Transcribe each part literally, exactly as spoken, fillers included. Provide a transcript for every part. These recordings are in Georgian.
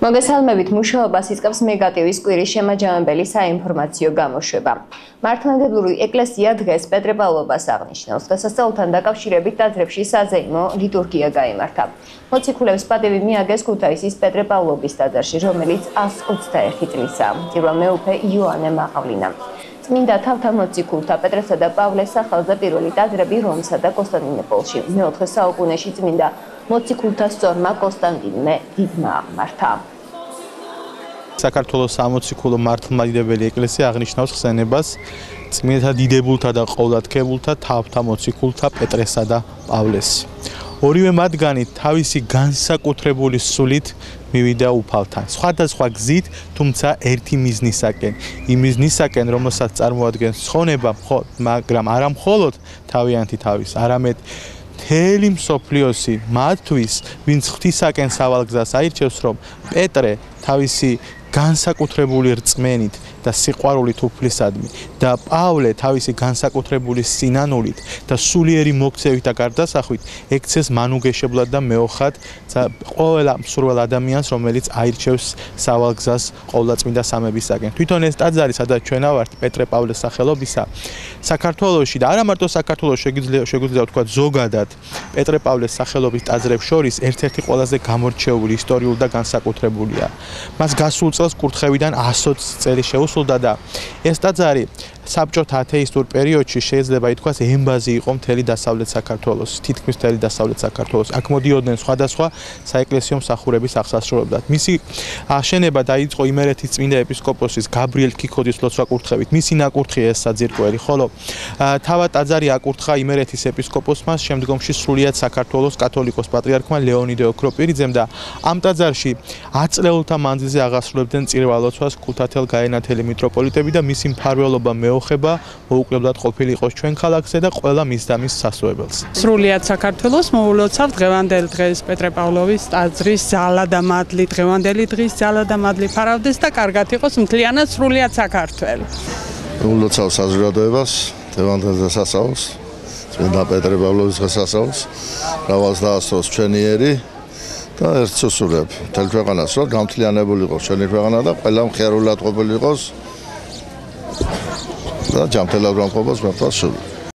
მოგესალმებით, მუშაობას იწყებს მეგატივის კვირის შემაჯამებელი საინფორმაციო გამოშვება. მართლმადიდებლური ეკლესია დღეს პეტრე-პავლობას აღნიშნავს. დღესასწაულთან დაკავშირებით ტაძრებში საზეიმო ლიტურგია გაიმართა. მოციქულებს პატივი მიაგეს ქუთაისის პეტრე-პავლობის ტაძარში, რომელიც ას ოცდაერთი წლისაა. პირველ მეუფე იოანე მაყავლინა. წმინდა თავთა მოციქულთა პეტრესა და პავლეს სახელზე პირველი ტაძრები რომსა და კონსტანტინოპოლში. მეოთხე საუკუნეში წმინდა მოციქულთა სწორმა კონსტანტინე დიდმა აღმართა. საქართველოს სამოციქულო მართლმადიდებელი ეკლესია აღნიშნავს ხსენებას წმინდა დიდებულთა და ყოვლადქებულთა თავთა მოციქულთა პეტრესა და პავლეს. ორივე მათგანი თავისი განსაკუთრებული სულით მივიდა უფალთან. სხვადასხვა გზით, თუმცა ერთი მიზნისაკენ. იმ მიზნისაკენ, რომელსაც წარმოადგენს ცხონება, მაგრამ არა მხოლოდ თავიანთი თავის, არამედ მთელი მსოფლიოსი მათთვის, ვინც ღვთისაკენ სავალ გზას აირჩევს, რომ პეტრე თავისი განსაკუთრებული რწმენით და სიყვარულით უფლისადმი და პავლე თავისი განსაკუთრებული სინანულით და სულიერი მოქცევით და გარდასახვით ექცეს მანუგეშებლად და მეოხად ყველა მსურველ ადამიანს, რომელიც აირჩევს სავალ გზას ყოვლადწმინდა სამებისაკენ. თვითონ ეს ტაძარი, სადაც ჩვენ ვართ, პეტრე-პავლეს სახელობისა, საქართველოში და არა მარტო საქართველოში, შეგვიძლია ვთქვათ ზოგადად პეტრე-პავლეს სახელობის ტაძრებს შორის ერთ-ერთი ყველაზე გამორჩეული, ისტორიული და განსაკუთრებულია. მას გასულ წელს კურთხევიდან ას ოცი წელი შეუსრულდა და ეს ტაძარი საბჭოთა ათეისტურ პერიოდში შეიძლება ითქვას ემბაზი იყო მთელი დასავლეთ საქართველოს, თითქმის მთელი დასავლეთ საქართველოს. აქ მოდიოდნენ სხვადასხვა საეკლესიო მსახურების აღსასრულებლად. მისი აშენება დაიწყო იმერეთის წმინდა ეპისკოპოსის გაბრიელ ქიქოდის ლოცვა-კურთხევით. მისი ნაკურთხია ეს საძირკველი, ხოლო თავად ტაძარი აკურთხა იმერეთის ეპისკოპოსმა, შემდგომში სრულიად საქართველოს კათოლიკოს პატრიარქმა ლეონიდე ოქროპირიძემ და ამ ტაძარში ათ წლეულთა მანძილზე აღასრულებდნენ წირვა-ლოცვას ქუთათელ გაენათელი მიტროპოლიტები და მისი მფარველობა მეოხება მოუკლებლად ყოფილი იყოს ჩვენ ქალაქზე და ყველა მის და მის სასწორებელს. სრულიად საქართველოს მოულოცავ დღევანდელ დღეს პეტრე-პავლოვის ტაძრის ძალა და მადლი, დღევანდელი დღის ძალა და მადლი ფარავდეს და კარგად იყოს მთლიანად სრულიად საქართველო. მოულოცავ საზოგადოებას დღევანდელ დღესასწაულს, წმინდა პეტრე-პავლოვის დღესასწაულს, რავალს დაასწროს ჩვენი ერი და ერთს უსურვებ მთელ ქვეყანას, რომ გამთლიანებული იყოს ჩვენი ქვეყანა და ყველა მხიარულად ყოფილი იყოს და ჯანმრთელად გამყოფოს მართლაც სული.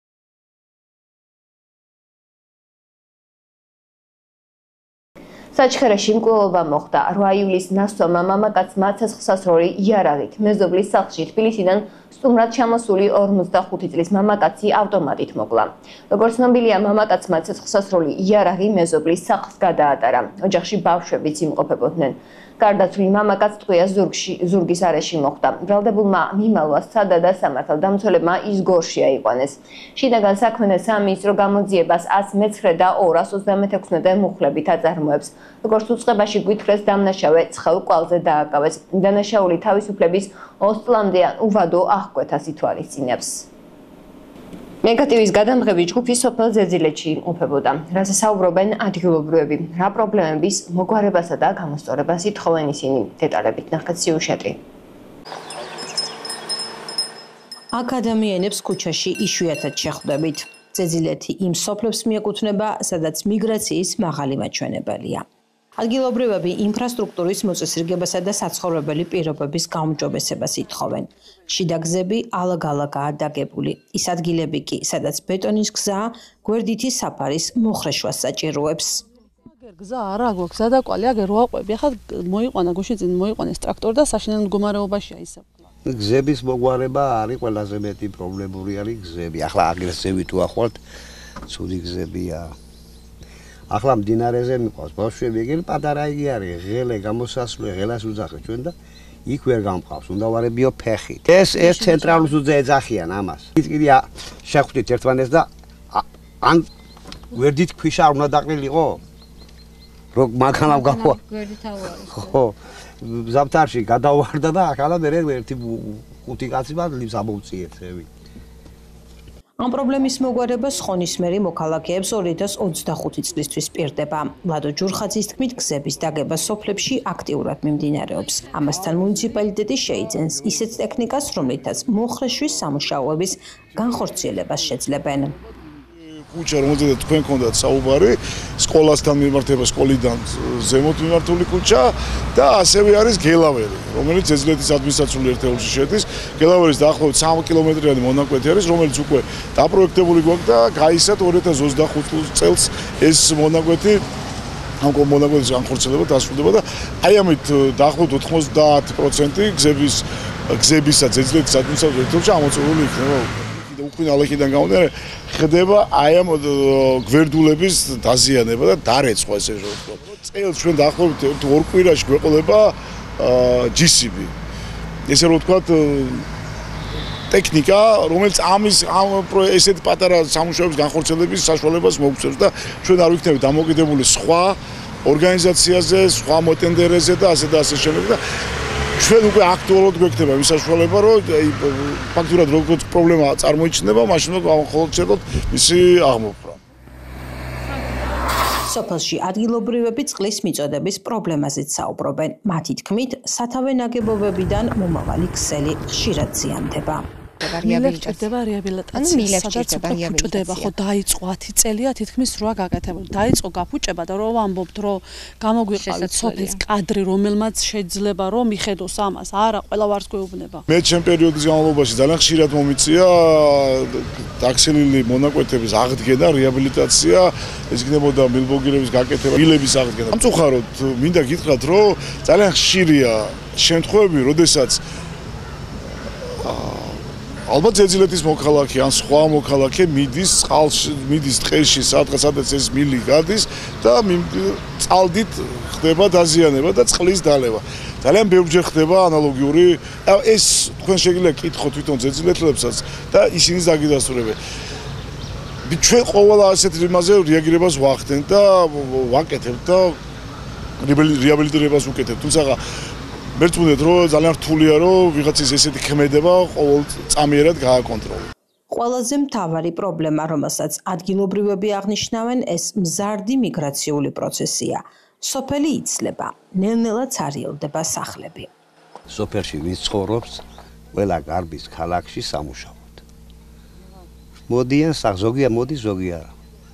საჩხერეში მკვლელობა მოხდა. რვა ივლისს ნასწორმა მამაკაცმა ცეცხლსასროლი იარაღით მეზობლის სახლში თბილისიდან სტუმრად ჩამოსული ორმოცდახუთი წლის მამაკაცი ავტომატით მოკლა. როგორც ცნობილია, მამაკაცმა ცეცხლსასროლი იარაღი მეზობლის სახლს გადაატარა. ოჯახში ბავშვებიც იმყოფებოდნენ. გარდაცვლილ მამაკაცს ტყვია ზურგის არეში მოხვდა. ბრალდებულმა მიმალვა სცადა და სამართალდამცველებმა ის გორში აიყვანეს. შინაგან საქმეთა სამინისტრო გამოძიებას ას მეცხრე და ორას ოცდამეექვსმეტე მუხლებით აწარმოებს. როგორც უწყებაში გვითხრეს, დამნაშავე ცხელ კვალზე დააკავეს. დანაშაული თავისუფლების ოცი წლამდე ან უვადო აღკვეთას ითვალისწინებს. მეგატივის გადამღები ჯგუფი სოფელ ზეძილეთში იმყოფებოდა. რაზე საუბრობენ ადგილობრივები, რა პრობლემების მოგვარებასა და გამოსწორებას ითხოვენ ისინი. დეტალებით ნახეთ სიუჟეტი. აქ ადამიანებს ქუჩაში იშვიათად შეხვდებით. ზეძილეთი იმ სოფლებს მიეკუთვნება, სადაც მიგრაციის მაღალი მაჩვენებელია. ადგილობრივები ინფრასტრუქტურის მოწესრიგებასა და საცხოვრებელი პირობების გაუმჯობესებას ითხოვენ. შიდა გზები ალაგ-ალაგაა დაგებული. ის ადგილები კი, სადაც ბეტონის გზა გვერდითი საფარის მოხრეშვას საჭიროებს. გზა არა გვაქვს, გზა და კვალი აგერ ვაყვები. ახლა მოიყვანა გუშინ წინ მოიყვანეს ტრაქტორი და საშინელ მდგომარეობაშია ისე. გზების მოგვარება არის ყველაზე მეტი პრობლემური არის გზები. ახლა აგრესივი თუ ახვალთ, ცუდი გზებია. ახლა მდინარეზე მიყვავს ბავშვები, ეგრე პატარა იგი არის, ღელე გამოსასვლელი, ღელას უძახეთ ჩვენ და იქ ვერ გამყავს, უნდა ვარებიო ფეხით. ეს ეს ცენტრალურ უძე ეძახიან ამას. კიდე შეხვდით ერთმანეთს და ან გვერდით ქვიშა არ უნდა დაყრილიყო? რო მაგალავ გავა. გვერდით ავარის. ხო. ზამთარში გადავარდა და ახლა მე ერთი ხუთი კაცი მადლებს ამოვწიეთ ევი. ამ პრობლემის მოგვარებას ხონისმერი მოქალაქეებს ორი ათას ოცდახუთი წლისთვის პირდება. ლადო ჯურხაძის თქმით, გზების დაგება სოფლებში აქტიურად მიმდინარეობს. ამასთან მუნიციპალიტეტი შეიძენს ისეთ ტექნიკას, რომლითაც მოხრეშვის სამუშაოების განხორციელებას შეძლებენ. კუჩა, რომელზედაც თქვენ გქონდათ საუბარი, სკოლასთან მიმართება, სკოლიდან ზემოთ მიმართული კუჩა და ასევე არის გელავერი, რომელიც ზეძლეთის ადმინისტრაციული ერთეულში შედის. გელავერის დაახლოებით სამი კილომეტრიანი მონაკვეთი არის, რომელიც უკვე დაპროექტებული გვაქვს და გაისად ორი ათას ოცდახუთი წელს ეს მონაკვეთი ამ მონაკვეთის განხორციელება დასრულდება და აი ამით დაახლოებით ოთხმოცდაათი პროცენტი გზების გზებისა ზეძლეთის ადმინისტრაციული ერთეულში ამოწურული იქნება. უკვე ნალექიდან გამომდინარე ხდება აი ამ გვერდულების დაზიანება და დარეცხვა ესე რომ ვთქვა. წელს ჩვენ დაახლოებით ორ კვირაში გვეყოლება ჯი სი ბი. ესე რომ ვთქვა ტექნიკა, რომელიც ამის ამ ესეთ პატარა სამუშაოების განხორციელების საშუალებას მოგვცემს და ჩვენ არ ვიქნებით დამოკიდებული სხვა ორგანიზაციაზე, სხვა მოტენდერეზე და ასე და ასე შემდეგ და ჩვენ უკვე აქტუალურად გვექნება ის საშუალება, რომ ფაქტურად როგორც პრობლემა წარმოიჩინება, მაშინ მხოლოდ შეერდოთ მისი აღმოფხვრა. სოფელში ადგილობრივები წყლის მიწოდების პრობლემაზეც საუბრობენ. მათი თქმით, სათავე ნაგებობებიდან მომავალი ქსელი ხშირად ზიანდება. მილებს ჭირდება რეაბილიტაცია, სადაც ფუჭდება, ხო დაიწყო ათი წელია თითქმის რვა გაკეთებული. დაიწყო გაფუჭება და რო ვამბობთ, რომ გამოგვიყავით სოფლის კადრი, რომელმაც შეიძლება რომ მიხედოს ამას, არა, ყველა ვარს გვეუბნება. მე ჩემ პერიოდის განმავლობაში ძალიან ხშირად მომიწია დაქსელილი მონაკვეთების აღდგენა, რეაბილიტაცია, ეს იქნებოდა მილბოგირების გაკეთება, მილების აღდგენა. ამწუხაროდ, მინდა გითხრათ, რომ ძალიან ხშირია შემთხვევები, როდესაც ალბათ ზეძლეთის მოქალაქე ან სხვა მოქალაქე მიდის წყალში, მიდის ტყეში, სადღაც ეს მილი გადის და წყალდით ხდება დაზიანება და წყლის დალევა. ძალიან ბევრჯერ ხდება ანალოგიური, ეს თქვენ შეგიძლია კითხოთ თვითონ ზეძილებლებსაც და ისინი დაგიდასტურებენ. ჩვენ ყოველ ასეთ იმაზე რეაგირებას ვახდენთ და ვაკეთებთ და რეაბილიტირებას ვუკეთებთ. თუმცა მერწმუნდეთ, რომ ძალიან რთულია, რომ ვიღაცის ესეთი ქმედება ყოველ წამიერად გააკონტროლოს. ყველაზე მთავარი პრობლემა, რომელსაც ადგილობრივები აღნიშნავენ, ეს მზარდი მიგრაციული პროცესია. სოფელი იცლება, ნელ-ნელა ცარიელდება სახლები. სოფელში ვინც ცხოვრობს, ყველა გარბის ქალაქში სამუშაოდ. მოდიან ზოგია მოდის, ზოგი არა.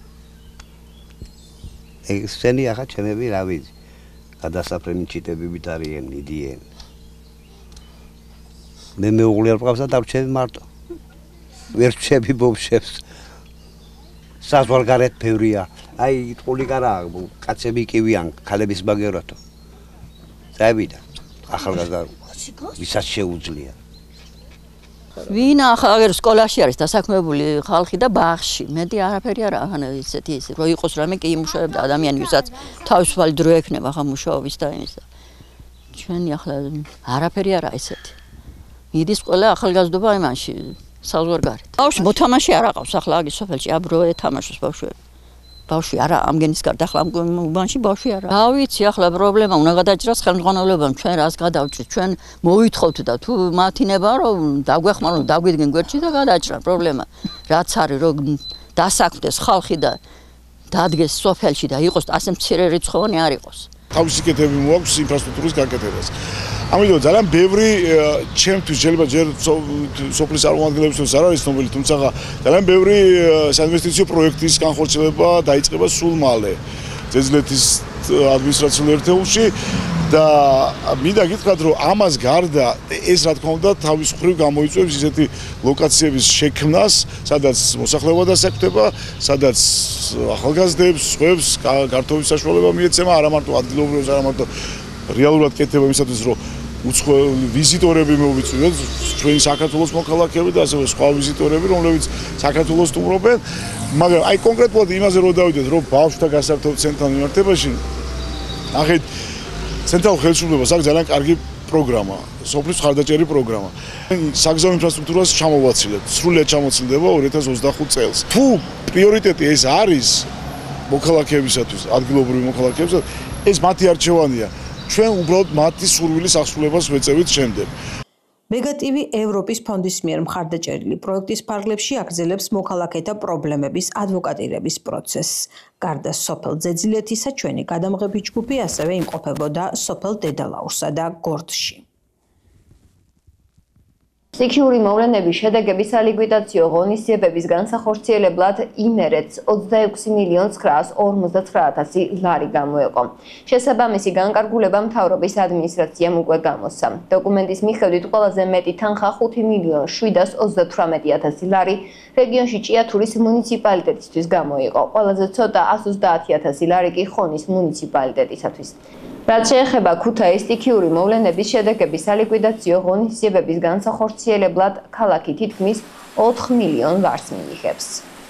ესენი ახლა ჩემები რა ვიცი. გადასაფრენი ჩიტებებით არიან, მიდიან. მე მეუღლე არ მყავს და დავრჩები მარტო. ვერ ვჩები ბობშებს. საზღვარგარეთ ბევრია. აი, იტყული კარა, კაცები კივიან, ქალების ბაგერათო. წაებიდა. ახალგაზრდა ვისაც შეუძლია. ვინ ახალ სკოლაში არის დასაქმებული ხალხი და ბაღში. მეტი არაფერი არა, ახლა ისეთი ისე რომ იყოს რამე კი იმუშავებდა ადამიანი, ვისაც თავისუფალი დრო ექნება ხა მუშაობის და იმისა. ჩვენი ახლა არაფერი არა ისეთი. მიდის ყველა ახალგაზრდობა იმანში საზღვარგარეთ. ბავშვი მოთამაშე არ აყავს ახლა აგი სოფელში აბრო ეთამაშოს ბავშვები. ბავშვი არა ამგენის გარდა ახლა უბანში ბავშვი არა. რა ვიცი ახლა პრობლემა უნდა გადაჭრას ხელმძღვანელობამ ჩვენ რას გადავჭრით ჩვენ მოვითხოვთ და თუ მათინება რომ დაგვეხმაროთ დაგვიდგენ გვერდში და გადაჭრა პრობლემა რაც არის რომ დასაქმდეს ხალხი და დადგეს სოფელში და იყოს ასე მცირე რიცხოვანი არ იყოს. თავისი კეთები მოაქვს ინფრასტრუქტურის გაკეთებას. ამიტომ ძალიან ბევრი ჩემთვის შეიძლება ჯერ სოფლის წარმომადგენლებისთვის არ არის ცნობილი, თუმცა ძალიან ბევრი საინვესტიციო პროექტის განხორციელება დაიწყება სულ მალე ზეძლეთის ადმინისტრაციულ ერთეულში და მინდა გითხრათ, რომ ამას გარდა ეს რა თქმა უნდა თავის მხრივ გამოიწვევს ისეთი ლოკაციების შექმნას, სადაც მოსახლეობა დასაქმდება, სადაც ახალგაზრდებს, სხვებს გართობის საშუალება მიეცემა, არა მარტო ადგილობრივებს, არა მარტო რეალურად კეთდება იმისათვის, რომ უცხოელი ვიზიტორები მოვიწვიოთ, ჩვენი საქართველოს მოქალაქეები და ასევე სხვა ვიზიტორები, რომლებიც საქართველოს სტუმრობენ, მაგრამ აი კონკრეტულად იმაზე რომ დავიდეთ, რომ ბავშვთა გასართობ ცენტრალურ მიმართებაში, ნახეთ ცენტრალურ ხელისუფლებას აქვს ძალიან კარგი პროგრამა, სოფლის მხარდაჭერი პროგრამა. საგზაო ინფრასტრუქტურას ჩამოვაცილებთ, სრულად ჩამოცილდება ორი ათას ოცდახუთი წელს. თუ პრიორიტეტი ეს არის მოქალაქეებისათვის, ადგილობრივი მოქალაქეებისათვის, ეს მათი არჩევანია. ჩვენ უბრალოდ მათი სურვილის აღსრულებას ვეწევით შემდეგ. მეგატივი ევროპის ფონდის მიერ მხარდაჭერილი პროექტის ფარგლებში აგრძელებს მოქალაქეთა პრობლემების ადვოკატირების პროცესს. გარდა სოფელ ზეძლეთისა, ჩვენი გადამღები ჯგუფი ასევე იმყოფებოდა სოფელ დედალაურსა და გორდში. სტიქიური მოვლენების შედეგების სალიკვიდაციო ღონისძიებების განსახორციელებლად იმერეთს ოცდაექვსი მილიონი ცხრაას ორმოცდაცხრა ათასი ლარი გამოეყო. შესაბამისი განკარგულება მთავრობის ადმინისტრაციამ უკვე გამოსცა. დოკუმენტის მიხედვით ყველაზე მეტი თანხა ხუთი მილიონი შვიდას ოცდათვრამეტი ათასი ლარი რეგიონში ჭიათურის მუნიციპალიტეტისთვის გამოიყო. ყველაზე ცოტა ასი ოცდაათი ათასი ლარი კი ხონის მუნიციპალიტეტისათვის. რაც შეეხება ქუთაისის სტიქიური მოვლენების შედეგების სალიკვიდაციო ღონისძიებების განსახორციელებლად, ქალაქი თითქმის ოთხ მილიონ ლარს მიიღებს.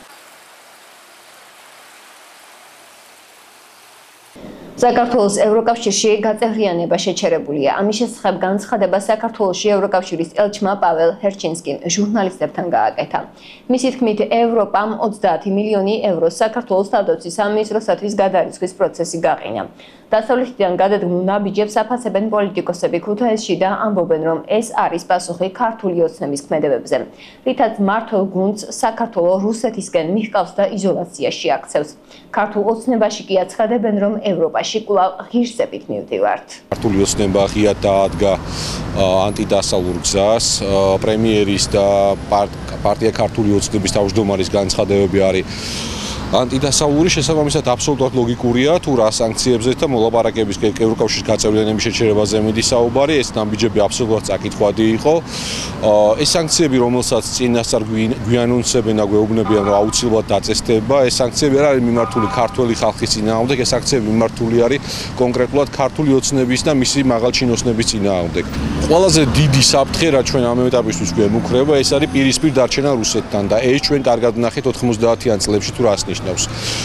საქართველოს ევროკავშირში გაწევრიანება შეჩერებულია. ამის შესახებ განცხადება საქართველოში ევროკავშირის ელჩმა პაվել ჰერჩინსკიმ ჟურნალისტებთან გააკეთა. მისი თქმით, ევროპამ ოცდაათი მილიონი ევრო საქართველოს თავდაცვის სამინისტროსათვის გადარიცხვის პროცესი გაყინა. დასავლეთიდან გადადგმულ ნაბიჯებს აფასებენ პოლიტიკოსები ქუთაისში და ამბობენ, რომ ეს არის პასუხი ქართული ოცნების ქმედებებზე, რითაც მმართველ გუნდს საქართველოს რუსეთისკენ მიჰყავს და იზოლაციაში აქცევს. ქართულ ოცნებაში კი აცხადებენ, რომ ევროპაში კვლავ ღირსებით მივდივართ. ქართული ოცნება ღიად დაადგა ანტიდასავლურ გზას. პრემიერის და პარტია ქართული ოცნების თავმჯდომარის განცხადებები არის ანტიდასავლური, შესაბამისად აბსოლუტურად ლოგიკურია, თუ რა სანქციებზე და მოლაპარაკების ევროკავშირის გაწევრიანების შეჩერებაზე მიდის საუბარი, ეს ნაბიჯები აბსოლუტურად წაკითხვადი იყო. ეს სანქციები, რომელსაც წინასწარ გვიანონსებენ და გვეუბნებიან, რომ აუცილებლად დაწესდება, ეს სანქციები არ არის მიმართული ქართველი ხალხის წინააღმდეგ, ეს სანქციები მიმართული არის კონკრეტულად ქართული ოცნების და მისი მაღალჩინოსნების წინააღმდეგ. ყველაზე დიდი საფრთხე, რა ჩვენ ამ ეტაპისთვის გვემუქრება, ეს არის პირისპირ დარჩენა რუსეთთან და ეს ჩვენ კარგად ვნახეთ ოთხმოცდაათიან წლებში თუ რას ნიშნავს.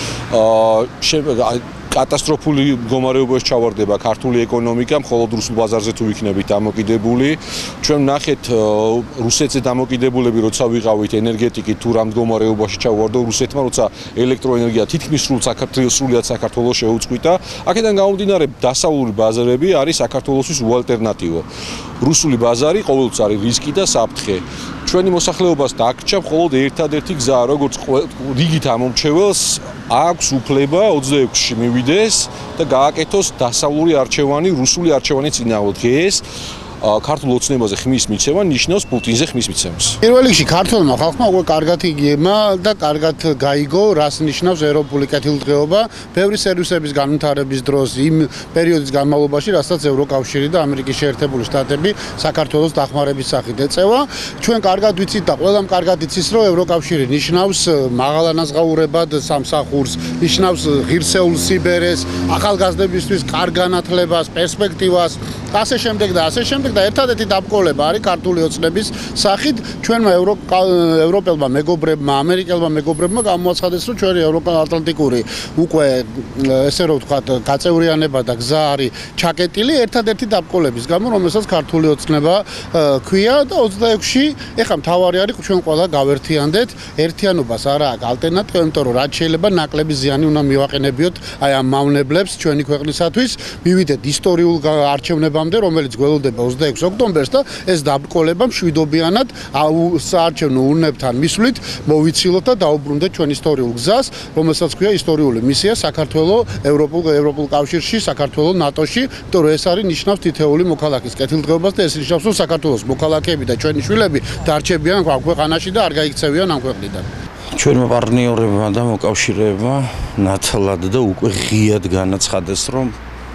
კატასტროფული მდგომარეობაში ჩავარდება ქართული ეკონომიკა, მხოლოდ რუსულ ბაზარზე თუ იქნებით დამოკიდებული. ჩვენ ვნახეთ რუსეთზე დამოკიდებულები, როცა ვიყავით ენერგეტიკით თუ რა მდგომარეობაში ჩავარდა რუსეთმა, როცა ელექტროენერგია თითქმის სრულ საქართველოს სრულიად საქართველოს შეუწყვიტა. აქედან გამომდინარე, დასავლური ბაზარები არის საქართველოსთვის უალტერნატივო. რუსული ბაზარი ყოველთვის არის რისკი და საფრთხე. ჩვენი მოსახლეობას დაგჭა მხოლოდ ერთადერთი გზა, როგორც რიგით ამომრჩეველს აქვს უფლება ოცდაექვსში მივიდეს და გააკეთოს დასავლური არჩევანი, რუსული არჩევანი წინააღმდეგ. ეს ქართულ ოცნებაზე ხმის მიცემა ნიშნავს პუტინზე ხმის მიცემას. პირველ რიგში ქართულმა ხალხმა უკვე კარგად იგიება და კარგად გაიგო, რას ნიშნავს ევროპული კეთილდღეობა, ბევრი სერვისების განვითარების დროს იმ პერიოდის განმავლობაში, რასაც ევროკავშირი და ამერიკის შეერთებული შტატები საქართველოს დახმარების სახით ეწევა. ჩვენ კარგად ვიცით და ყველამ კარგად იცის, რომ ევროკავშირი ნიშნავს მაღალანაზღაურებად სამსახურს, ნიშნავს ღირსეულ სიბერეს, ახალგაზრდებისთვის კარგ განათლებას, პერსპექტივას და ასე შემდეგ და ასე შემდეგ. და ერთადერთი დაბრკოლება არის ქართული ოცნების სახით ჩვენმა ევროპელმა მეგობრებმა, ამერიკელმა მეგობრებმა გამოაცხადეს, რომ ჩვენი ევროატლანტიკური უკვე ესე რომ ვთქვათ, გაწევრიანება და გზა არის ჩაკეტილი ერთადერთი დაბრკოლების გამო, რომელსაც ქართული ოცნება ქვია და ოცდაექვსში ეხლა მთავარი არის ჩვენ ყველა გავერთიანდეთ, ერთიანობას არა აქვს ალტერნატივა, იმიტომ რომ რაც შეიძლება ნაკლები ზიანი უნდა მივაყენებიოთ აი ამ მავნებლებს ჩვენი ქვეყნისათვის, მივიდეთ ისტორიულ არჩევნებამდე, რომელიც გველოდება ოცდაექვსი ოქტომბერს და ეს დაბრკოლება მშვიდობიანად საარჩევნო ურნებთან მისვლით მოვიცილოთ და დაუბრუნდეთ ჩვენ ისტორიულ გზას, რომელსაც ქვია ისტორიული მისია საქართველოს ევროპულ ევროპულ კავშირში, საქართველოს ნატოში, იმიტომ რომ ეს არის ნიშნავს თითეული მოქალაქის კეთილდღეობას და ეს ნიშნავს, რომ საქართველოს მოქალაქეები და ჩვენი შვილები დარჩებიან ამ ქვეყანაში და არ გაიქცევიან ამ ქვეყნიდან. ჩვენმა პარტნიორებმა და მოკავშირეებმა ნათლად და უკვე ღიად განაცხადეს, რომ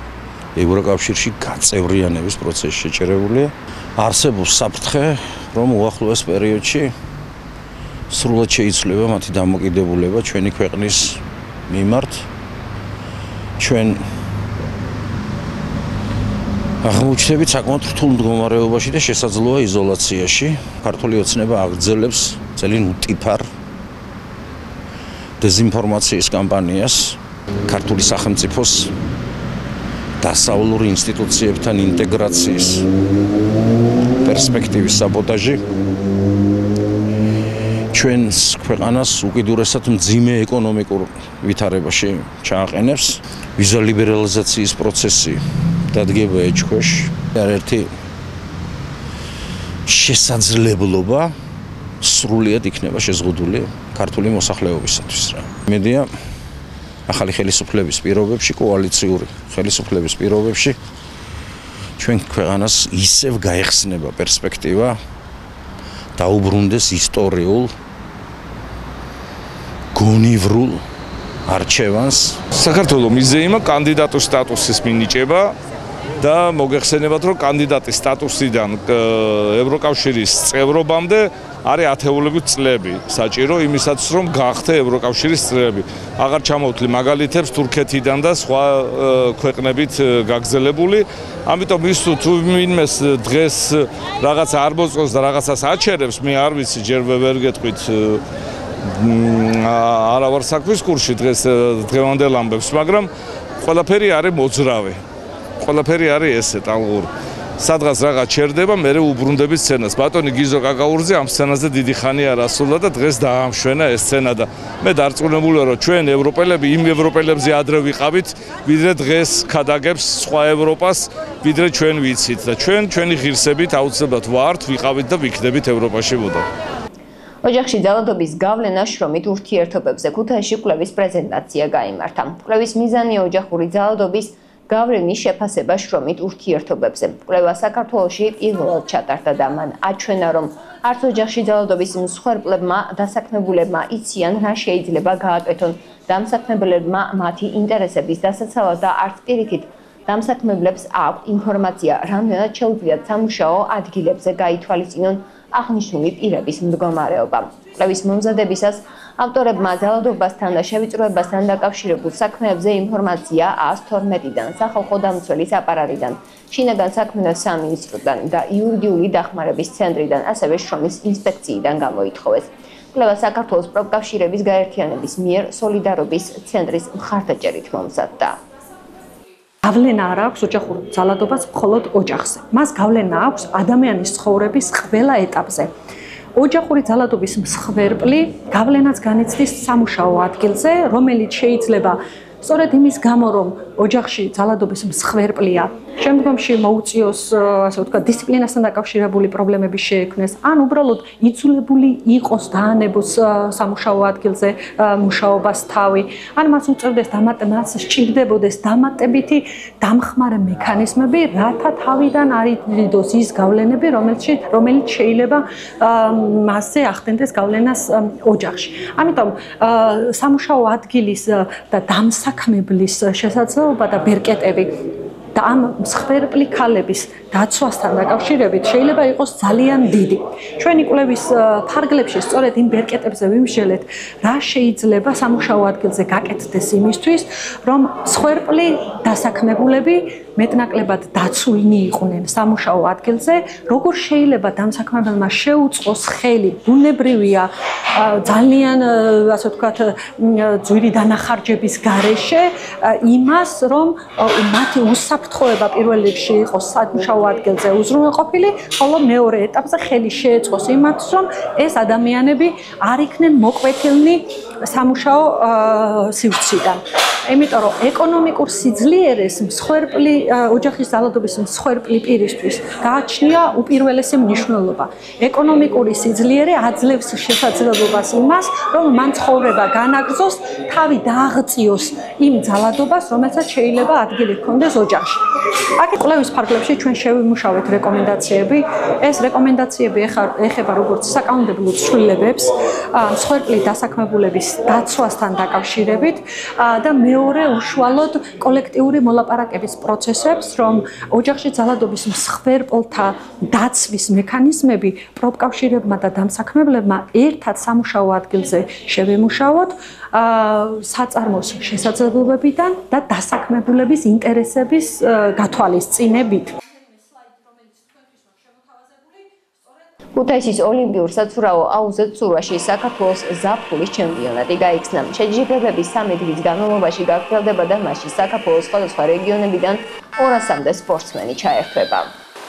ევროკავშირში გაწევრიანების პროცესი შეჩერებულია. არსებობს საფრთხე, რომ უახლოეს პერიოდში სრულად შეიცვლება მათი დამოკიდებულება ჩვენი ქვეყნის მიმართ. ჩვენ აღმოჩნდებით საკმაოდ რთულ მდგომარეობაში და შესაძლოა იზოლაციაში. ქართული ოცნება აგრძელებს ძალიან უტიფარ დეზინფორმაციის კამპანიას ქართული სახელმწიფოს დასავლურ ინსტიტუციებთან ინტეგრაციის პერსპექტივის საბოტაჟი ჩვენს ქვეყანას უკიდურესად მძიმე ეკონომიკურ ვითარებაში ჩააყენებს. ვიზა ლიბერალიზაციის პროცესი დადგება ეჭქვეშ. ერთ-ერთი შესაძლებლობა სრულიად იქნება შეზღუდული ქართული მოსახლეობისათვის რა. მედია ახალი ხელისუფლების პირობებში, კოალიციური ხელისუფლების პირობებში ჩვენ ქვეყანას ისევ გაეხსნება პერსპექტივა დაუბრუნდეს ისტორიულ გონივრულ არჩევანს. საქართველოს მიზეიმა კანდიდატის სტატუსის მინიჭება და მოგეხსენებათ, რომ კანდიდატის სტატუსიდან ევროკავშირის წევრობამდე არის ათეულობით წლები საჭირო იმისათვის, რომ გახდე ევროკავშირის წევრები. აღარ ჩამოვთვლი მაგალითებს თურქეთიდან და სხვა ქვეყნებით გაგზელებული. ამიტომ ის თუ ვინმეს დღეს რაღაც არ მოწყობს და რაღაცას აჩერებს, მე არ ვიცი, ჯერ ვერ გეტყვით არა ვარ საქმის კურსში დღეს დღევანდელ ამბებს, მაგრამ ყველაფერი არის მოძრავი. ყველაფერი არის ესე ტალღური. სადღაც რაღაც ჩერდება, მე უბრუნდები სცენას. ბატონი გიზო კაკაურიძე ამ სცენაზე დიდი ხანი არ ასულა და დღეს დაამშვენა ეს სცენა და მე დარწმუნებული ვარ, რომ ჩვენ ევროპელები იმ ევროპელებზე ადრე ვიყავით, ვიდრე დღეს ქადაგებს სხვა ევროპას, ვიდრე ჩვენ ვიცით და ჩვენ ჩვენი ღირსებით აუცილებლად ვართ, ვიყავით და ვიქნებით ევროპაში მოდო. ოჯახში ძალადობის გავლენა შრომით ურთიერთობებზე ქუთაისში კვლევის პრეზენტაცია გაიმართა. კვლევის მიზანია ოჯახური ძალადობის გავლენის შეფასება შრომით ურთიერთობებზე. კვლევა საქართველოში პირველად ჩატარდა და მან აჩვენა, რომ არც ოჯახში ძალადობის მსხვერპლებმა დასაქმებულებმა იციან, რა შეიძლება გააკეთონ დამსაქმებლებმა მათი ინტერესების დასაცავად და არც პირიქით დამსაქმებლებს აქვთ ინფორმაცია, რამდენად შეუძლიათ სამუშაო ადგილებზე გაითვალისწინონ აღნიშნული პირების მდგომარეობა. კვლევის მომზადებისას ავტორებმა ძალადობასთან და შევიწროებასთან დაკავშირებულ საქმეებზე ინფორმაცია ას თორმეტიდან, სახალხო დამცველის აპარატიდან, შინაგან საქმეთა სამინისტროდან და იურიდიული დახმარების ცენტრიდან, ასევე შრომის ინსპექციიდან გამოითხოვეს. კვლევა საქართველოს პროფკავშირების გაერთიანების მიერ სოლიდარობის ცენტრის მხარდაჭერით მომზადდა. გავლენა არ აქვს ოჯახურ ძალადობას მხოლოდ ოჯახზე. მას გავლენა აქვს ადამიანის ცხოვრების ყველა ეტაპზე. ოჯახური ძალადობის მსხვერპლი გავლენას განიცდის სამუშაო ადგილზე, რომელიც შეიძლება სწორედ იმის გამო, რომ ოჯახში ძალადობის მსხვერპლია, შემდგომში მოუწიოს, ასე ვთქვათ, დისციპლინასთან დაკავშირებული პრობლემები შეექმნეს, ან უბრალოდ იძულებული იყოს დაანებოს სამუშაო ადგილზე მუშაობას თავი, ან მას უწევდეს დამატებას, სჭირდებოდეს დამატებითი დამხმარე მექანიზმები, რათა თავიდან არ იდრიდოს ის გავლენები, რომელიც რომელიც შეიძლება მასზე ახდენდეს გავლენას ოჯახში. ამიტომ სამუშაო ადგილის და დამსაქმებლის შესაძლებლობა და ბერკეტები და ამ მსხვერპლი ქალების დაცვასთან დაკავშირებით შეიძლება იყოს ძალიან დიდი. ჩვენი კვლევის ფარგლებში სწორედ იმ ბერკეტებზე ვიმსჯელეთ, რა შეიძლება სამუშაო ადგილზე გაკეთდეს იმისთვის, რომ მსხვერპლი დასაქმებულები მეტნაკლებად დაცულნი იყვნენ სამუშაო ადგილზე, როგორ შეიძლება დამსაქმებელმა შეუწყოს ხელი, ბუნებრივია ძალიან, ასე ვთქვათ, ძვირი დანახარჯების გარეშე იმას, რომ მათი უსაფრთხოება პირველ რიგში იყოს სამუშაო ადგილზე უზრუნველყოფილი, ხოლო მეორე ეტაპზე ხელი შეეწყოს იმას, რომ ეს ადამიანები არ იქნენ მოკვეთილნი სამუშაო სივრციდან. იმიტომ რომ ეკონომიკურ სიძლიერეს მსხვერპლი ოჯახის ძალადობის მსხვერპლი პირისთვის გააჩნია უპირველესი მნიშვნელობა. ეკონომიკური სიძლიერე აძლევს შესაძლებლობას იმას, რომ მან ცხოვრება განაგრძოს, თავი დააღწიოს იმ ძალადობას, რომელსაც შეიძლება ადგილი ჰქონდეს ოჯახში. აქ კვლევის ფარგლებში ჩვენ შევიმუშავეთ რეკომენდაციები. ეს რეკომენდაციები ეხება როგორც საკანონმდებლო ცვლილებებს, მსხვერპლი დასაქმებულების დაცვასთან დაკავშირებით და მეორე უშუალოდ კოლექტიური მოლაპარაკების პროცესებს, რომ ოჯახში ძალადობის მსხვერპლთა დაცვის მექანიზმები პროფკავშირებმა და დამსაქმებლებმა ერთად სამუშაო ადგილზე შევემუშავოთ საწარმოს შესაძლებლობებიდან და დასაქმებულების ინტერესების გათვალისწინებით. ქუთაისის ოლიმპიურ საცურაო აუზზე ცურვაში საქართველოს ზაფხულის ჩემპიონატი გაიხსნა. შეჯიბრებების სამი დღის განმავლობაში გაგრძელდება და მასში საქართველოს სხვადასხვა რეგიონებიდან ორასამდე სპორტსმენი ჩაერთვება.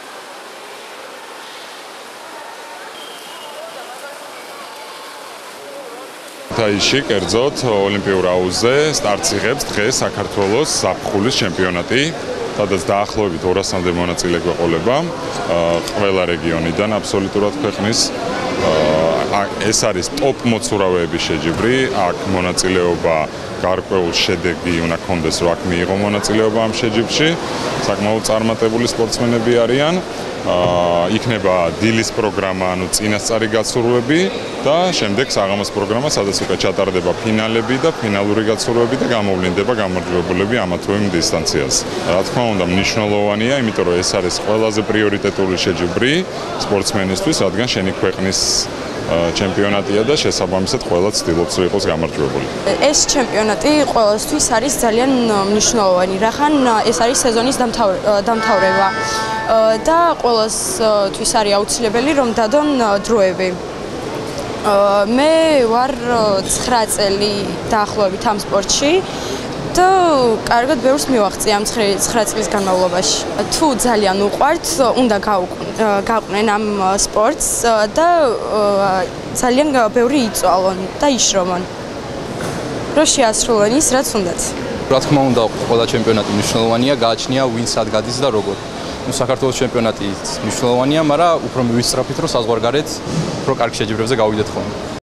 ქუთაისში კერძოდ ოლიმპიურ აუზზე სტარტს იღებს დღეს საქართველოს ზაფხულის ჩემპიონატი. სადაც დაახლოებით ორასამდე მონაწილე გვეყოლება ყველა რეგიონიდან აბსოლუტურად ქვეყნის. ეს არის ტოპ მოცურავეების შეჯიბრი, აქ მონაწილეობა გარკვეულ შედეგი უნდა ქონდეს, რომ აქ მიიღო მონაწილეობა ამ შეჯიბრში. საკმაოდ წარმატებული სპორტსმენები არიან იქნება დილის პროგრამა, ანუ წინასწარი გაცურვები და შემდეგ საღამოს პროგრამა, სადაც უკვე ჩატარდება ფინალები და ფინალური გაცურვები და გამოვლინდება გამარჯვებულები ამა თუ იმ დისტანციაზე. რა თქმა უნდა, მნიშვნელოვანია, იმიტომ რომ ეს არის ყველაზე პრიორიტეტული შეჯიბრი სპორტსმენისთვის, რადგან შენი ქვეყნის ჩემპიონატია და შესაბამისად ყველა ცდილობს რომ იყოს გამარჯვებული. ეს ჩემპიონატი ყოველთვის არის ძალიან მნიშვნელოვანი, რახან ეს არის სეზონის დამთავრება და ყოველთვის არის აუცილებელი რომ დადონ დროები. მე ვარ ცხრა წელი დაახლოებით ამ სპორტში და კარგად ბევრს მივაღწია ამ ცხრა წლის განმავლობაში. თუ ძალიან უყვართ, უნდა გაყვნენ ამ სპორტს და ძალიან ბევრი იწვალონ და იშრომონ. რომ შეასრულონ ის, რაც უნდათ. რა თქმა უნდა, ყველა ჩემპიონატი მნიშვნელოვანია, გააჩნია ვინ სად გადის და როგორ. ნუ საქართველოს ჩემპიონატი მნიშვნელოვანია, მაგრამ უფრო მივისწრაფით, რომ საზღვარგარეთ უფრო კარგ შეჯიბრებზე გავიდეთ ხოლმე.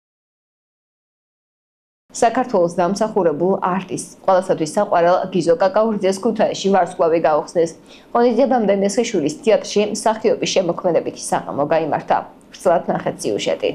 საქართველოს დამსახურებულ არტისტ, ყველასათვის საყვარელ გიზო კაკაურიძეს ქუთაისში ვარსკვლავი გაუხსნეს. ღონისძიებამდე მესხიშვილის თეატრში მსახიობის შემოქმედებითი საღამო გაიმართა. ვრცლად ნახეთ სიუჟეტი.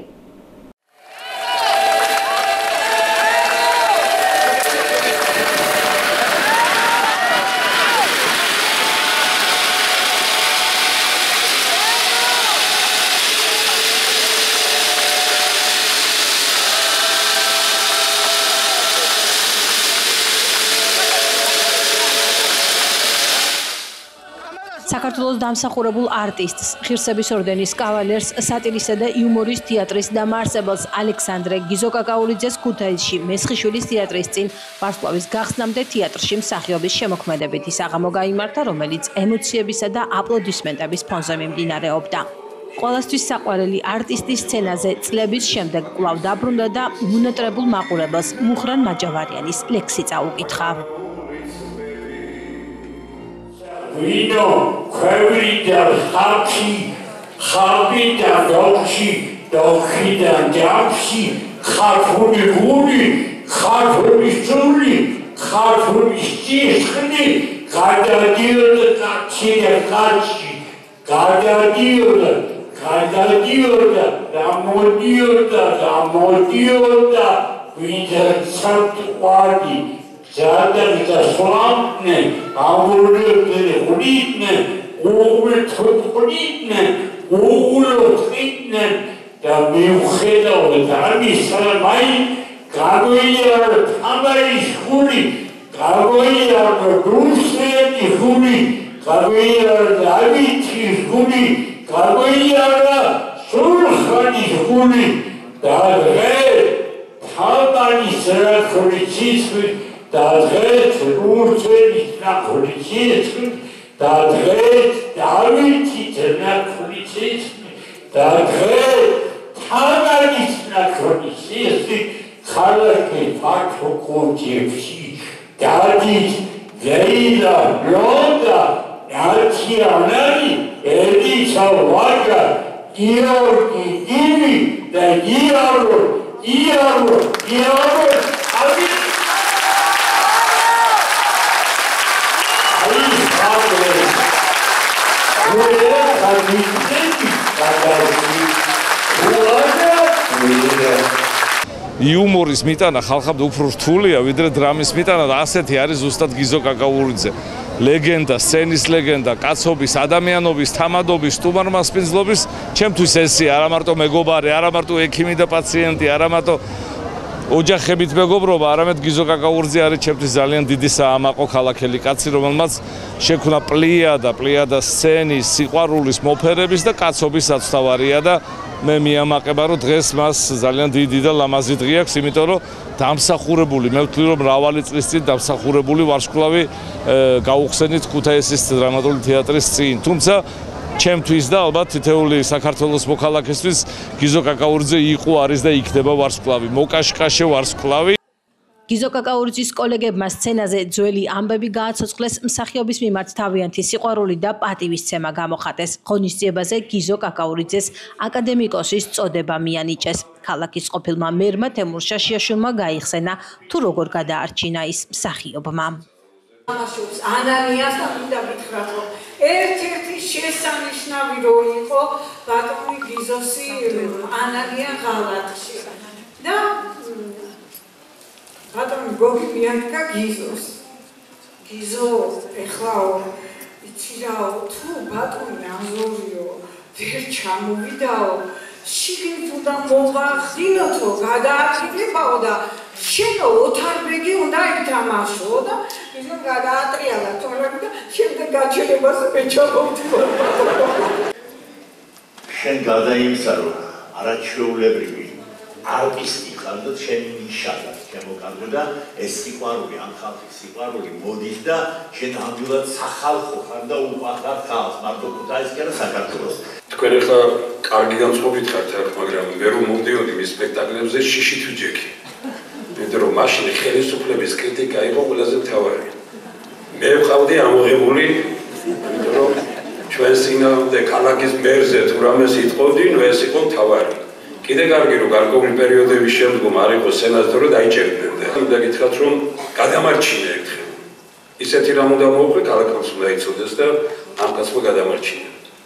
საქართველოს დამსახურებულ არტისტს, ღირსების ორდენის კავალერს, სატირისა და იუმორის თეატრის დამაარსებელს ალექსანდრე გიზო კაკაურიძეს ქუთაისში მესხიშვილის თეატრის წინ ვარსკვლავის გახსნამდე თეატრში მსახიობის შემოქმედებითი საღამო გაიმართა, რომელიც ემოციებისა და აპლოდისმენტების ფონზე მიმდინარეობდა. ყველასთვის საყვარელი არტისტის სცენაზე წლების შემდეგ კვლავ დაბრუნდა და მონატრებულ მაყურებელს მუხრან მაჯავარიანის ლექსი წაუკითხა. ვინო ქვევიდან ხალხი, ხალხიდან დოქში, დოქიდან ჯამში, ხალხური გული, ხალხური სული, ხალხური სისხლი, გადადიოდა კაცი და კაცი, გადადიოდა, გადადიოდა, დამოდიოდა, დამოდიოდა, ვიდან საფტყვარი, Zadar da slavne, amurlöpleri hulitne, oğul tutkulitne, oğul tutkulitne, da mevheda o dami salamay, kagoyar tamariş huli, kagoyar Rusya'yı huli, kagoyar David'i huli, kagoyar Sulhan'ı huli, da re, tamariş salat hulicismi, Da dreht Rußwelt nach Polizismus, da dreht David nach Polizismus, da dreht Tamaris nach Polizismus, Kalaki Faktokotievsi, Dadis, Leila, Loda, Nationali, Elisa Waga, Georgi, Gili, da Giaro, Giaro, Giaro, Avis, იუმორის მიტანა ხალხამდე უფრო რთულია, ვიდრე დრამის მიტანა და ასეთი არის ზუსტად გიზო კაკაურიძე. ლეგენდა, სცენის ლეგენდა, კაცობის, ადამიანობის, თამადობის, სტუმარმასპინძლობის, ჩემთვის ესია, არა მარტო მეგობარი, არა მარტო ექიმი და პაციენტი, არა მარტო ოჯახებით მეგობრობა, არამედ გიზო კაკაურიძე არის ჩემთვის ძალიან დიდი საამაყო ქალაქელი კაცი, რომელმაც შექმნა პლიადა, პლიადა სცენის, სიყვარულის, მოფერების და კაცობის საცდავარია და მე მიამაყება, რომ დღეს მას ძალიან დიდი და ლამაზი დღე აქვს, იმიტომ რომ დამსახურებული, მე ვთვლი, რომ მრავალი წლის წინ დამსახურებული ვარსკვლავი გაუხსენით ქუთაისის დრამატული თეატრის წინ. თუმცა ჩემთვის და ალბათ თითეული საქართველოს მოქალაქისთვის გიზო კაკაურიძე იყო, არის და იქნება ვარსკვლავი, მოკაშკაშე ვარსკვლავი. გიზო კაკაურიძის კოლეგებმა სცენაზე ძველი ამბები გააცოცხლეს, მსახიობის მიმართ თავიანთი სიყვარული და პატივისცემა გამოხატეს. ღონისძიებაზე გიზო კაკაურიძეს აკადემიკოსის წოდება მიანიჭეს. ქალაქის ყოფილმა მერმა თემურ შაშიაშვილმა გაიხსენა, თუ როგორ გადაარჩინა ის მსახიობმა. ანანიას და მინდა გითხრათ, რომ ერთ-ერთი შესანიშნავი როლი იყო ბატონი გიზოსი ანალია ღალატში და ბატონი გოგი მიადგა გიზოს გიზო ეხლაო იციდაო თუ ბატონი აზორიო ვერ ჩამოვიდაო შიგნით უნდა მოვახდინოთო გადააკეთებაო და შენო ოთარბეგი უნდა ითამაშო და ისო გადაატრიალა თორემ და შემდეგ გაჩერებას მეჩამოვდივარ შენ გადაიმსარო არაჩვეულებრივი არტისტი ხარ და შენ ნიშალა შემოგარგო და ეს სიყვარული ამ ხალხის სიყვარული მოდის და შენ ამდვილად სახალხო ხარ და უყვარდარ ხალხს მარტო ქუთაისს არა საქართველოს თქვენ ახლა კარგი განწყობით ხართ აქ მაგრამ მე რომ მომდიოდი მის სპექტაკლებზე შიშით ვიჯექი იმიტომ რომ მაშინ ხელისუფლების კრიტიკა იყო ყველაზე მთავარი მე ვყავდი ამოღებული იმიტომ რომ ჩვენ სინამდვილე ქალაქის მერზე თუ რამეს იტყოდნენ ეს იყო მთავარი კიდე კარგი რომ გარკვეული პერიოდების შემდგომ არ იყო სენატზე რომ დაიჭერდნენ და უნდა გითხრათ რომ გადამარჩინა ერთხელ ისეთი რამ უნდა მოუყვე ქალაქს უნდა იცოდეს და ამ კაცმა გადამარჩინა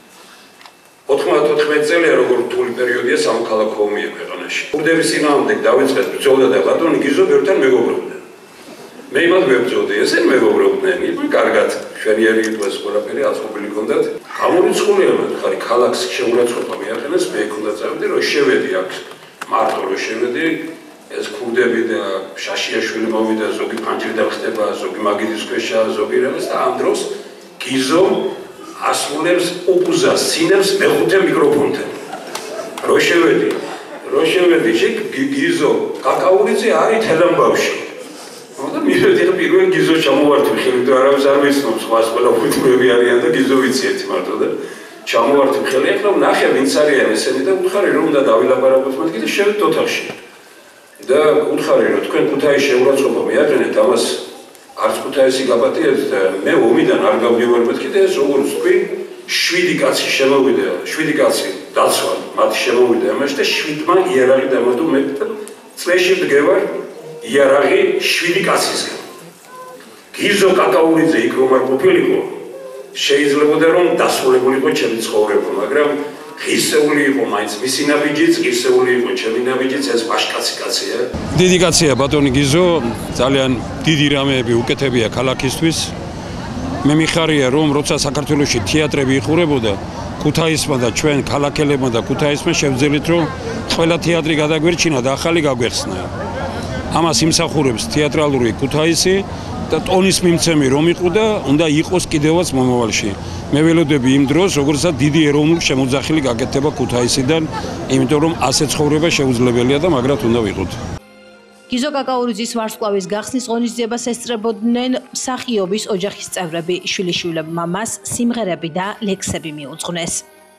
ოთხმოცდაოთხმეტი წელია როგორ რთული პერიოდია სამოქალაქო ომია ქვეყანაში კურდების წინააღმდეგ დავიწყეთ ბრძოლა და ბატონი გიზო ბევრთან მეგობრობდა მე იმად ვებრძოდი ესე მეგობრობდნენ იყო კარგად შვენიერი იყო ეს ყველაფერი აწყობილი ჰქონდათ გამორიცხულია ხარი ქალაქს შეურაცხყოფა მიახენეს მე ქონდა წავედი რომ შევედი აქ მარტო რომ შევედი ეს კურდები და შაშიაშვილი მოვიდა ზოგი ფანჯრი დავხტება ზოგი მაგიდის ქვეშა ზოგი რაღაც და ამ დროს გიზო ასრულებს ოპუზას სინებს მეხუთე მიკროფონთან რო შევედი რო შევედი შეკ გიზო კაკაურიძე არის თელამბავში და მივედი პირველ გიზო ჩამოვართვი ხელი და არავის არ ვიცნობ სხვას ყველა ფუტურები არიან და გიზო ვიცი ერთი მარტო და ჩამოვართვი ხელი ახლა ნახე ვინც არიან ესენი და უთხარი რომ უნდა დავილაპარაკოთ მათ კიდე შევედი ოთახში და უთხარი რომ თქვენ ქუთაისში შეურაცხყოფა მიაყენეთ ამას არც ქუთაისი გაბატიეთ და მე ომიდან არ გავდივარ მეთქი და ეს როგორც თქვი შვიდი კაცი შემოვიდა შვიდი კაცი დაცვა მათი შემოვიდა ამაში და შვიდმა იერაღი დამატო მე წლეში დგევარ იერაღი შვიდი კაცისგან გიზო კაკაურიძე იქ რომ არ ყოფილიყო შეიძლებოდა რომ დასრულებულიყო ჩემი ცხოვრება მაგრამ ღირსეული იყო მაინც მისი ნაბიჯიც ღირსეული იყო ჩემი ნაბიჯიც ეს ბაშკაცი კაცია დიდი კაცია ბატონი გიზო ძალიან დიდი რამეები უკეთებია ქალაქისთვის მე მიხარია რომ როცა საქართველოში თეატრები იხურებოდა ქუთაისმა და ჩვენ ქალაქელებმა და ქუთაისმა შევძელით რომ ყველა თეატრი გადაგვერჩინა და ახალი გაგვეხსნა ამას იმსახურებს თეატრალური ქუთაისი და ტონის მიმცემი რომ იყო და უნდა იყოს კიდევაც მომავალში მე ველოდები იმ დროს როგორცაც დიდი ეროვნული შემოძახილი გაკეთება ქუთაისიდან იმიტომ რომ ასე ცხოვრება შეუძლებელია და მაგრად უნდა ვიყოთ გიზო კაკაურიძის ვარსკვლავის გახსნის ღონისძიებას ესწრებოდნენ მსახიობის ოჯახის წევრები შვილიშვილებმა მას სიმღერები და ლექსები მიუძღვნეს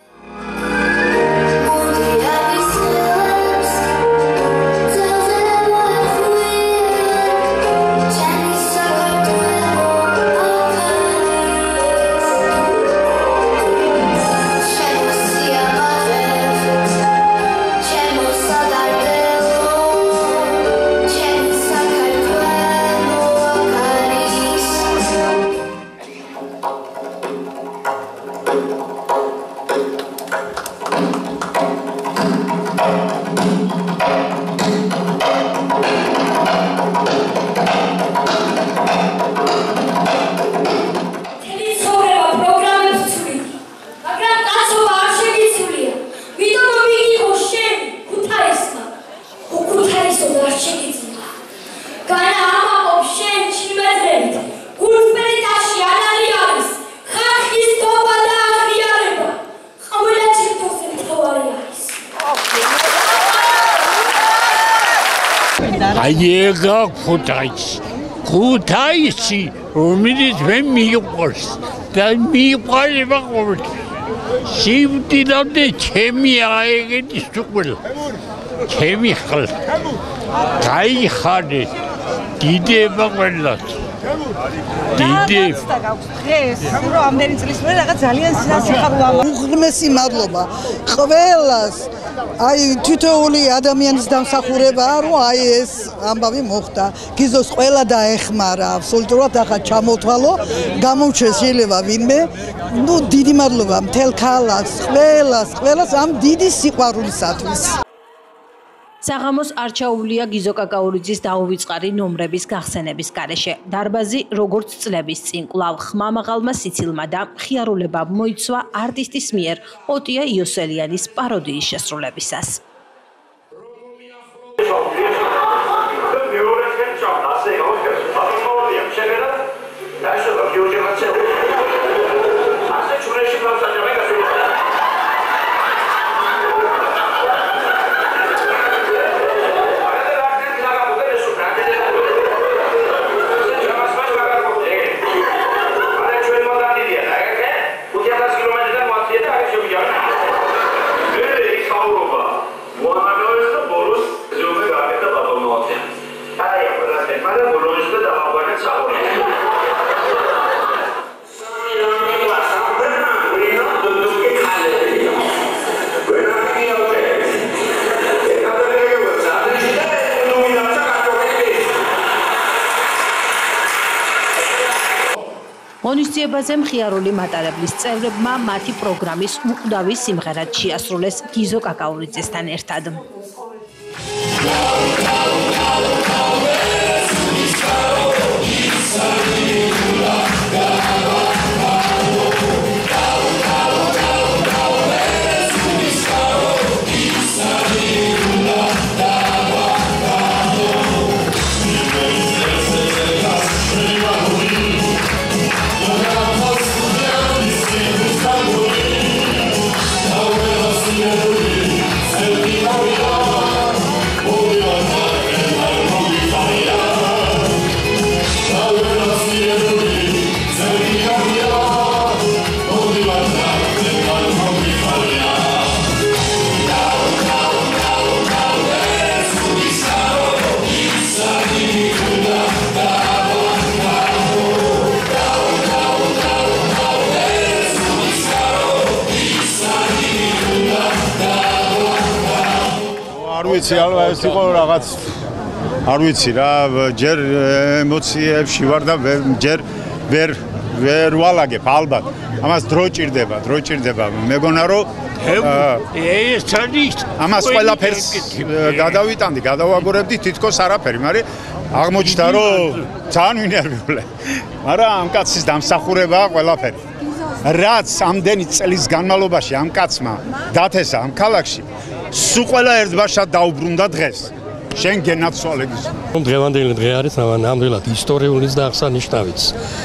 აიეგა ქუთაისი ქუთაისი რომელიც მე მიყვარს და მიყვარება ყოველთვის სიკვდილამდე ჩემი აეგეთის თუ ყველა ჩემი ხალხი გაიხარეთ დიდება ყველას დიდი დღეს რომ ამდენი წლის მერე რაღაც ძალიან სიხარულა. უღრმესი მადლობა ყველას. აი თითოეული ადამიანის დამსახურება რომ აი ეს ამბავი მოხდა. გიზოს ყველა დაეხმარა, აბსოლუტურად ახლა ჩამოთვალო, გამოჩეს შეიძლება ვინმე. ნუ დიდი მადლობა მთელ ქალაქს, ყველას, ყველას ამ დიდი სიყვარულისათვის. საღამოს არჩეულია გიზო კაკაურიძის დაუვიწყარი ნომრების გახსენების გარეშე. დარბაზი როგორც წლების წინ კვლავ ხმამაღალმა სიცილმა და მხიარულებამ მოიცვა არტისტის მიერ ოტია იოსელიანის პაროდიის შესრულებისას. ღონისძიებაზე მხიარული მატარებლის წევრებმა მათი პროგრამის უკვდავი სიმღერად შეასრულეს გიზო კაკაურიძესთან ერთად. არ ვიცი, ალბათ ეს იყო რაღაც არ ვიცი რა, ჯერ ემოციებში ვარ და ჯერ ვერ ვერ ვალაგებ ალბათ. ამას დრო ჭირდება, დრო ჭირდება. მეგონა რომ ეს არის ამას ყველაფერს გადავიტანდი, გადავაგორებდი თითქოს არაფერი, მაგრამ აღმოჩნდა რომ ძალიან ვინერვიულე. მაგრამ ამ კაცის დამსახურებაა ყველაფერი. რაც ამდენი წლის განმავლობაში ამ კაცმა დათესა ამ ქალაქში სულ ყველა ერთბაშად დაუბრუნდა დღეს. შენ გენაცვალე გიზო. დღევანდელი დღე არის ნამდვილად ისტორიულის და აღსანიშნავიც.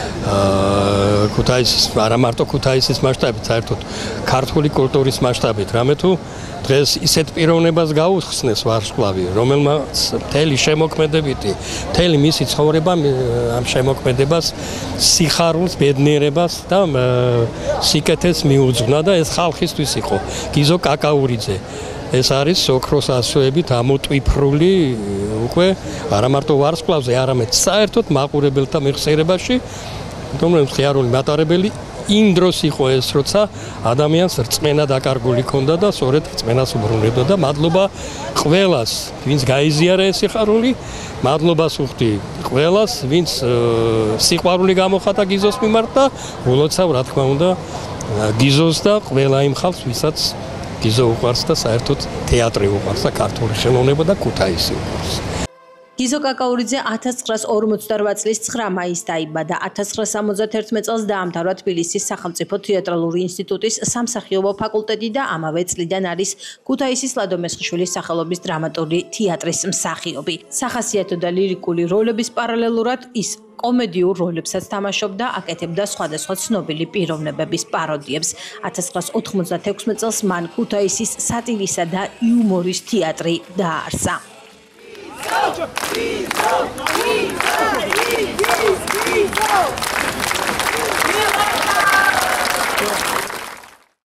აა ქუთაისის, არა მარტო ქუთაისის მასშტაბით, საერთოდ ქართული კულტურის მასშტაბით. რამე თუ დღეს ისეთ პიროვნებას გაუხსნეს ვარსკვლავი, რომელმაც მთელი შემოქმედებითი, მთელი მისი ცხოვრება ამ შემოქმედებას სიხარულს, ბედნიერებას და სიკეთეს მიუძღვნა და ეს ხალხისთვის იყო. გიზო კაკაურიძე ეს არის ოქროს ასოებით ამოტვიფრული უკვე არა მარტო ვარსკვლავზე, არამედ საერთოდ მაყურებელთა მეხსიერებაში, რომელიც ხიარული მატარებელი იმ დროს იყო ეს, როცა ადამიანს რწმენა დაკარგული ჰქონდა და სწორედ რწმენას უბრუნებდა და მადლობა ყველას, ვინც გაიზიარა ეს სიხარული, მადლობას ვუხდი ყველას, ვინც სიყვარული გამოხატა გიზოს მიმართ და ულოცავ, რა თქმა უნდა, გიზოს და ყველა იმ ხალხს, ვისაც გიზო უყვარს და საერთოდ თეატრი უყვარს და ქართული ხელოვნება და ქუთაისი უყვარს. გიზო კაკაურიძე ათას ცხრაას ორმოცდარვაც წლის ცხრა მაისს დაიბადა. ათას ცხრაას სამოცდათერთმეტ წელს დაამთავრა თბილისის სახელმწიფო თეატრალური ინსტიტუტის სამსახიობო ფაკულტეტი და ამავე წლიდან არის ქუთაისის ლადო მესხიშვილის სახელობის დრამატული თეატრის მსახიობი. სახასიათო და ლირიკული როლების პარალელურად ის კომედიურ როლებსაც თამაშობდა, აკეთებდა სხვადასხვა ცნობილი პიროვნებების პაროდიებს. ათას ცხრაას ოთხმოცდათექვსმეტ წელს მან ქუთაისის სატირისა და იუმორის თეატრი დააარსა. Go!